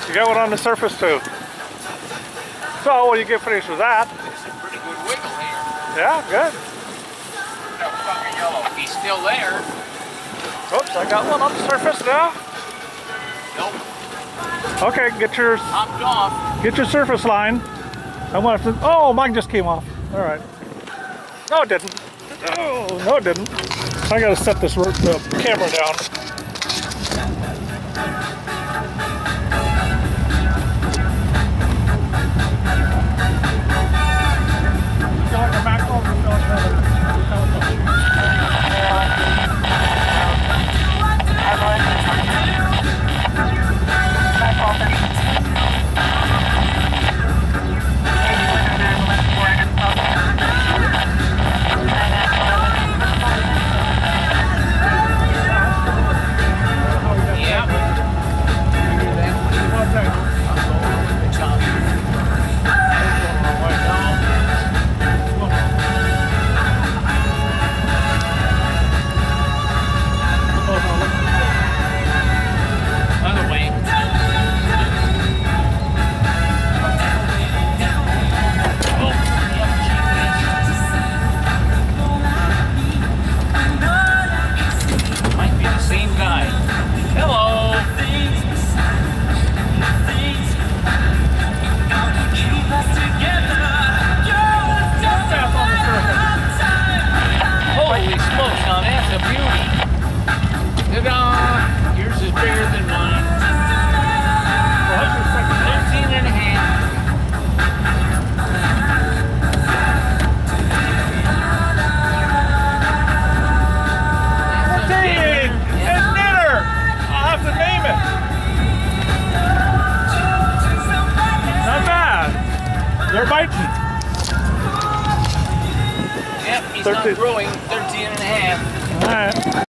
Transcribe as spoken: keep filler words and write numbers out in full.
You got one on the surface too. So when you get finished with that. It's a pretty good wiggle here. Yeah, good. That fucking yellow. He's still there. Oops, I got one on the surface now. Nope. Okay, get your Hopped off. get your surface line. I want to. Oh, mine just came off. All right. No, it didn't. Oh, no, it didn't. I gotta set this uh, camera down. Yours is bigger than mine. thirteen and a half. Dang! It's dinner! I'll have to name it. Not bad. They're biting. Yep, he's thirteen. not growing. thirteen and a half. All right.